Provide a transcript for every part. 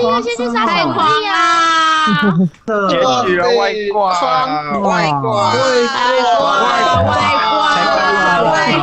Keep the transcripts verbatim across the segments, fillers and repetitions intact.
要先去杀小狐狸啊！ 结局了，外挂，外挂，外挂，外挂，外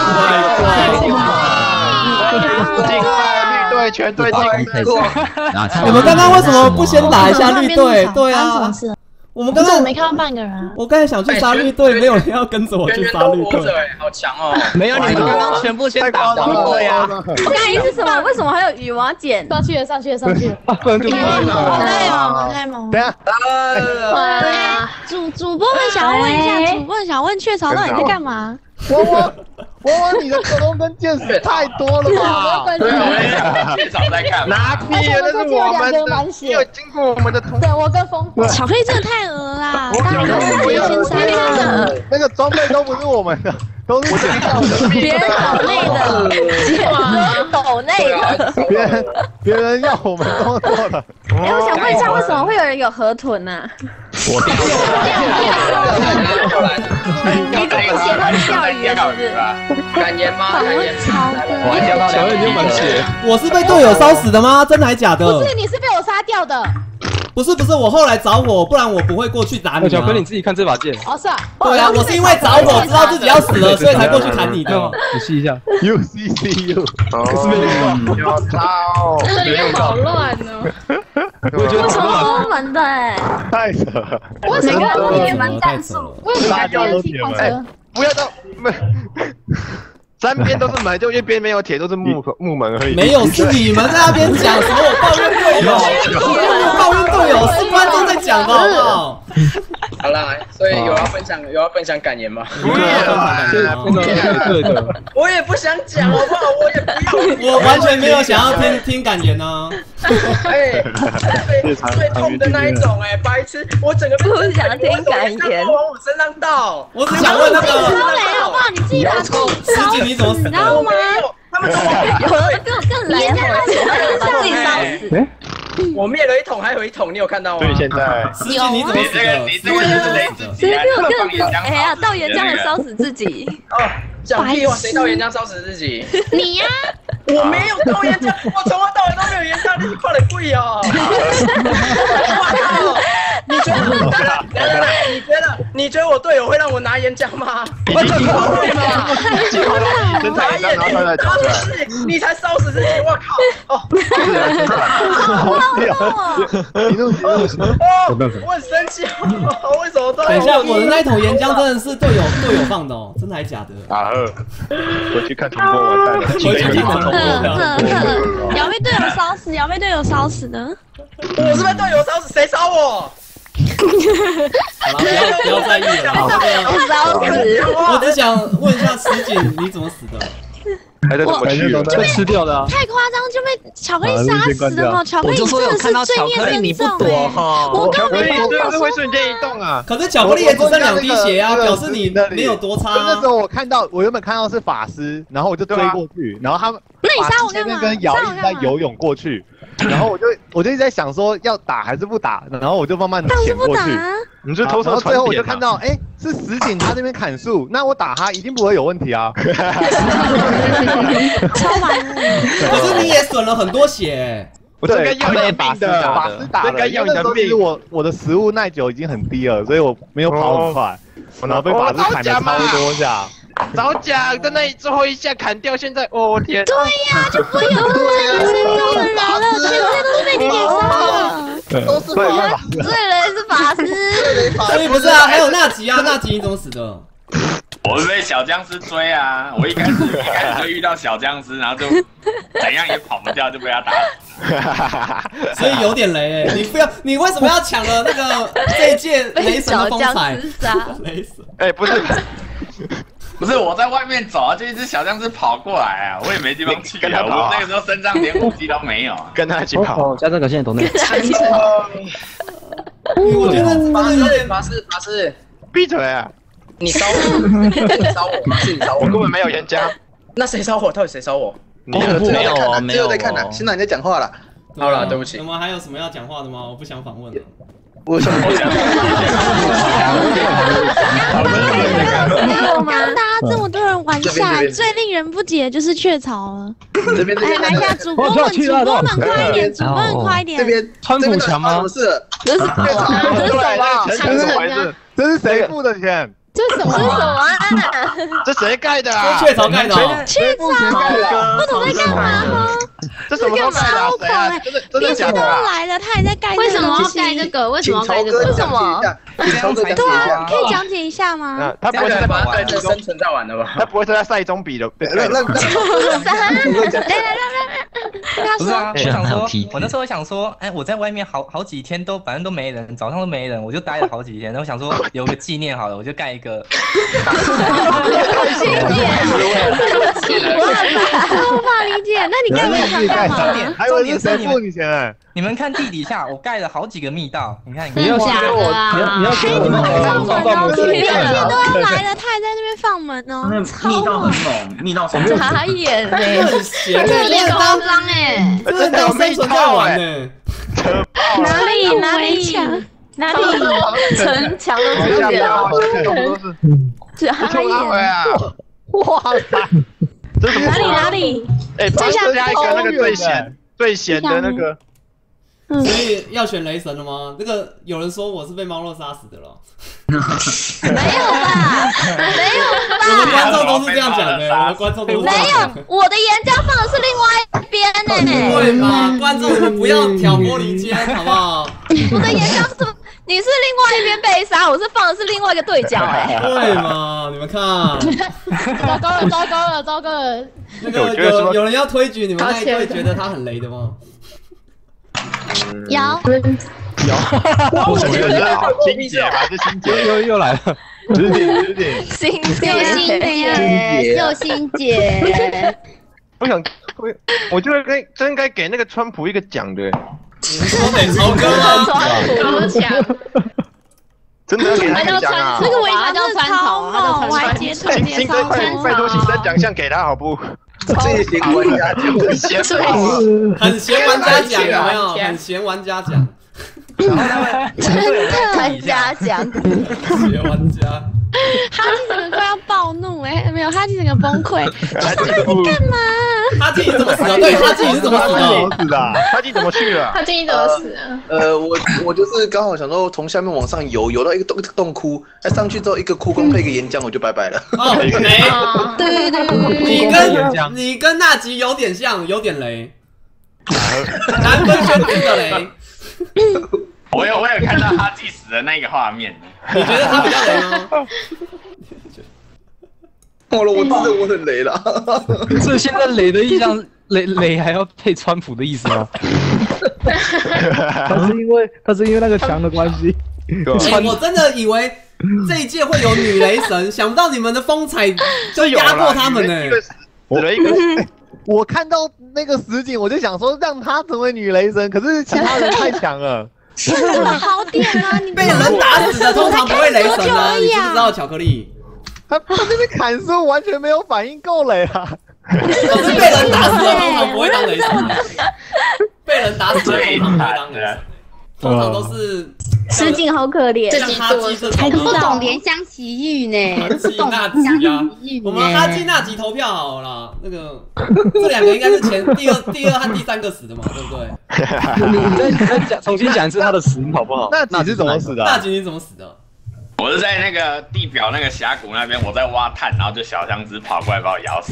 挂，进队，绿队全队进队。 你们刚刚为什么不先打一下绿队？对啊。 我们刚刚没看到半个人啊！ 我刚才想去杀绿队，没有人要跟着我去杀绿队。 好强哦！ 没有，你们刚刚全部先打黄队啊！ 我刚才是什么？为什么还有羽毛剪？ 上去了，上去了，上去了！ 好累哦，太猛！ 等下， 啊！主主播们想问一下，主播们想问雀巢到底在干嘛？ 我我我我，你的口龙跟剑士太多了吧？ 雀巢在干嘛？拿屁！那是我们的，没有经过我们的同。 对，我跟风巧克力真的太恶啦！大家都是先杀的， 那个装备都不是我们的，都是别人岛内的，别人岛内的， 别人别人要我们都做了。 哎，我想问一下，为什么会有人有河豚呢？ 我掉了， 你怎么写到钓鱼了？是不是？ 敢言吗？敢言超的， 我还掉到小眼睛满血。 我是被队友烧死的吗？真的还假的？ 不是，你是被我杀掉的。 不是不是，我后来找我，不然我不会过去打你。 小哥，你自己看这把剑。 哦，是啊。 对啊，我是因为找我知道自己要死了，所以才过去砍你的。 仔细一下 ，U C C U， 是没用到，有操， 这里好乱哦。 我觉得超多门的哎， 太扯了。 我每个人也蛮战术， 为什么要人踢跑车？ 不要到门，三边都是门，就一边没有铁，都是木木门而已。 没有，是你们在那边讲，什么我抱怨队友，我抱怨队友，是观众在讲的，好不好？ 好啦，所以有要分享有要分享感言吗？ 不要， 对的， 我也不想讲，好不好？我也不要。 我完全没有想要听听感言啊。 哎，最最痛的那一种，哎，白痴，我整个不想听感言， 往我身上倒。 我只想问那个， 好不好？你自己打自己石井你怎么死的？ 你知道吗？ 他们有的跟我更来火，把自己烧死。 我灭了一桶，还有一桶，你有看到吗？ 所以现在石井你怎么死的？ 你这个就是雷子， 谁比我更哎呀，到岩浆来烧死自己。 哦，讲屁话，谁到岩浆烧死自己？ 你呀， 我没有到岩浆，我从头到尾都没有岩浆，你快点跪哦！我靠！你觉得？你觉得？你觉得我队友会让我拿岩浆吗？我怎么会嘛？拿岩浆，他是你才烧死自己！我靠！哦， 你弄什么？ 哦，我很生气，为什么都？ 等一下，我的那一桶岩浆真的是队友队友放的哦，真的还假的？ 啊呵，回去看重播完蛋了， 回去听重播。 姚被队友烧死，姚被队友烧死的。 我是被队友烧死，谁烧我？ 好了，不要不要在意了。 我烧死！ 我只想问一下石井，你怎么死的？ 还在怎么去？ 被吃掉的啊！ 太夸张，就被巧克力杀死的嘛！巧克力真的是罪孽深重哎！我刚没看到， 是会瞬间移动啊！ 可是巧克力也只剩两滴血啊，表示你没有多差。 那时候我看到，我原本看到是法师，然后我就追过去，然后他们那你杀我干嘛？ 跟瑶一直在游泳过去，然后我就我就一直在想说要打还是不打，然后我就慢慢潜过去。 你就偷偷最后我就看到，哎，是石井他这边砍树，那我打他一定不会有问题啊。 超完可是你也损了很多血。 我这该要你命的， 法师打的， 该要你的命。 我我的食物耐久已经很低了，所以我没有跑很快，然后被法师砍了超多下。 早讲的那最后一下砍掉，现在哦天！ 对呀，就不会有人身高的人了，全部都是被你给杀了。 都是法师， 罪人是法师， 所以不是啊，还有纳吉啊，纳吉你怎么死的？ 我是被小僵尸追啊！我一开始一开始就遇到小僵尸，然后就怎样也跑不掉，就被他打死。 所以有点雷哎！你不要，你为什么要抢了那个这一届雷神的风采？雷神哎，不是。 不是我在外面走啊，就一只小僵尸跑过来啊，我也没地方去啊。我那个时候身上连武器都没有啊， 跟他一起跑。 加这个现在懂那个。 我觉得法师法师法师， 闭嘴啊！ 你烧我，你烧我，是你烧我， 我根本没有岩浆。 那谁烧我？到底谁烧我？ 你没有啊，没有在看呢。新郎你在讲话了。 好了，对不起。 我们还有什么要讲话的吗？我不想访问了。 我想。 刚大家这么多人玩下来，最令人不解的就是雀巢了。 这边哎，来一下主播们，主播们快一点，主播们快一点。 这边川普强吗？ 不是， 这是这是什么？ 这是什么？这是谁付的钱？ 这是什么？这是什么啊？ 这谁盖的啊？ 雀巢盖的。 雀巢不懂在干嘛吗？ 这什么时候盖的？谁啊？真的真的假的？都来了，他也在盖。 为什么要盖这个？为什么要盖这个？为什么？ 对啊，可以讲解一下吗？ 他不会是把它盖成生存在玩的吧？ 他不会是在赛中比的？ 那那那， 不是啊，我想说，我那时候想说，哎，我在外面好好几天都反正都没人，早上都没人，我就待了好几天，然后想说有个纪念好了，我就盖一个。 纪念， 我无法理解。那你盖这个干嘛？ 还有你谁付你钱？ 你们看地底下，我盖了好几个密道，你看， 你要给我， 你要你要给我们找到模式。 每天都要来了，他还在那边放门哦， 密道很猛，密道很猛。 傻眼嘞， 这也夸张哎， 这是当生存在玩呢。 哪里哪里墙？ 哪里城墙都出现了，傻眼！ 哇塞，这是哪里哪里？ 哎，再加一个那个最咸最咸的那个。 所以要选雷神了吗？那个有人说我是被猫肉杀死的了。 没有吧？没有吧？ 我们观众都是这样讲的，我们观众都是这样没有，我的岩浆放的是另外一边呢。 对嘛？观众你们不要挑拨离间，好不好？ 我的岩浆是，你是另外一边被杀，我是放的是另外一个对角哎。 对嘛？你们看， 糟糕了，糟糕了，糟糕了。 那个有有人要推举你们那一队，觉得他很雷的吗？ 有有，我觉得心姐吧，这心姐又又来了， 指点指点， 心姐心姐，又心姐。 我想，我我觉得该真该给那个川普一个奖的。 你说得超哥吗？ 超强。 真的要给他一个奖啊！ 那个尾巴叫川草，我还截图截超快拜托请颁奖项给他好不？ 最闲玩家奖， 很闲玩家奖有没有？很闲玩家奖。 真的玩家奖， 闲玩家。 哈基整个快要暴怒哎，没有哈基整个崩溃。哈基干嘛？ 哈基怎么死的？对，哈基是怎么死的？哈基怎么去了？ 哈基怎么死啊？ 呃，我我就是刚好想说从下面往上游，游到一个洞一个洞窟，哎上去之后一个窟窿配一个岩浆，我就拜拜了。 哦，雷。 对对对， 你跟你跟那集有点像，有点雷。难分轩辕的雷。 我有我有看到哈基死的那个画面， 你觉得他比较雷吗？ 好了，我知道我很雷了。 所以现在雷的意象，雷雷还要配川普的意思吗？ 他是因为他是因为那个墙的关系。 欸、我真的以为这一届会有女雷神，想不到你们的风采就压过他们呢、欸。 死了一个。我看到那个实景，我就想说让他成为女雷神，可是其他人太强了。 这么好点啊！你被人打死的通常不会雷神啊，你知不知道巧克力？ 他他这边砍树完全没有反应，够雷啊！ 可是被人打死的通常不会当雷神，被人打死的通常不会当雷神，通常都是。 实景好可怜， 像哈基这种不懂怜香惜玉呢， 哈基纳吉啊，我们哈基纳吉投票好了，那个这两个应该是前第二、第二和第三个死的嘛，对不对？ 你你再你再讲重新讲一次他的死因好不好？ 那你是怎么死的？ 那吉你怎么死的？ 我是在那个地表那个峡谷那边，我在挖炭，然后就小香子跑过来把我咬死。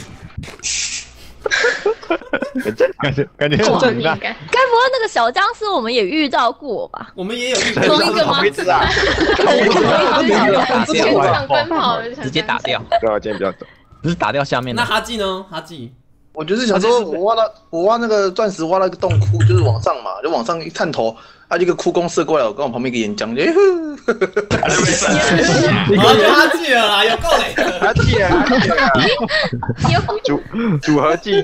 感觉感觉很敏感。该不会那个小僵尸我们也遇到过吧？ 我们也有遇到同一个吗？全场奔跑， 直接打掉。 对啊，今天比较短， 只是打掉下面。 那哈基呢？哈基， 我就是想说，我挖到我挖那个钻石，挖了一个洞窟，就是往上嘛，就往上一探头，啊，一个窟窿射过来，我跟我旁边一个岩浆，哎你跟哈基了啦，有够雷的， 哈基啊，哈基啊，组组合技，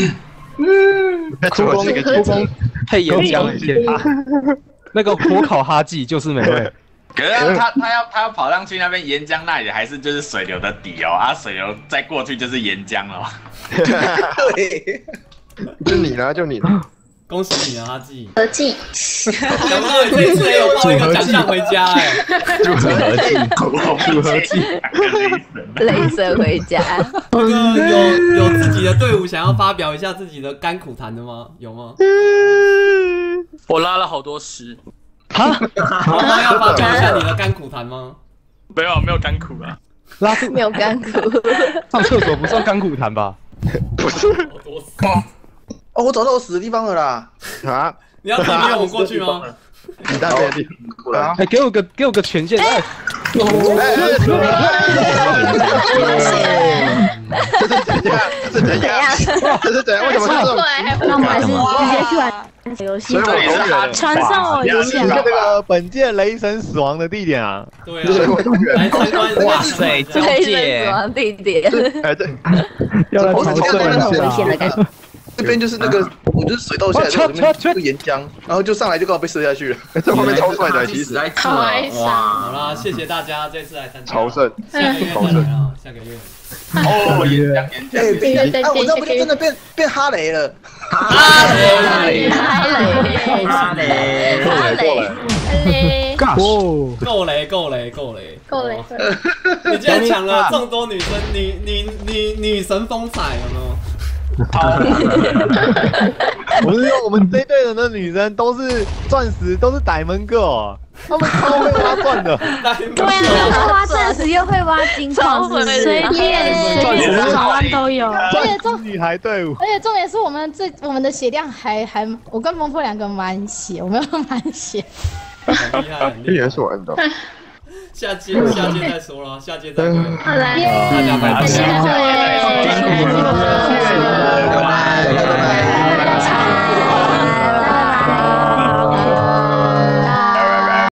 窟窿窟窿配岩浆，那个火烤哈基就是美味。 可是他他要他要跑上去那边岩浆那里还是就是水流的底哦，啊水流再过去就是岩浆了。 对， 就你呢，就你呢。 恭喜你啊，哈记。 合计。 想不到你这次也有抱一个奖项回家哎。 组合技，组合技， 雷神回家。 那个有有自己的队伍想要发表一下自己的甘苦谈的吗？有吗？ 我拉了好多诗。 啊？毛毛要发表一下你的甘苦谈吗？ 没有，没有甘苦啊。 拉没有甘苦。 上厕所不算甘苦谈吧？ 不是。 哦，我找到我死的地方了啦！ 啊， 你要逼逼我过去吗？ 你大便地过来， 哎，给我个给我个权限，哎， 这是怎样？这是怎样？为什么这种？ 那我们还是直接去玩游戏。传送游戏。 这个本届雷神死亡的地点啊！ 对啊，来参观。 哇塞，交界死亡地点。 哎对， 要来朝圣一危险的感觉。 这边就是那个，我就是水道下来这边这个岩浆，然后就上来就刚好被射下去了。 这后面超帅的，其实。 哇，好啦，谢谢大家这次来参加。 朝圣， 下个月再来啊，下个月。 哦，岩浆岩浆。 哎，变哎，我这不就真的变变哈雷了？ 哈雷， 哈雷， 哈雷， 哈雷， 哦， 够雷，够雷，够雷， 够雷！ 你竟然抢了众多女生女女女女神风采，有没有？ 我是说，我们这一队人的女生都是钻石，都是逮门 girl， 她们超会挖钻的。 对啊，又会挖钻石，又会挖金矿，随便随便什么都有。 而且重女孩队伍， 而且重点是我们这我们的血量还还，我跟峰峰两个满血，我们要满血。 很厉害，很厉害。 是我摁的。 下届下届再说了，下届再说。 好来， 大家拜拜。 谢谢，拜拜。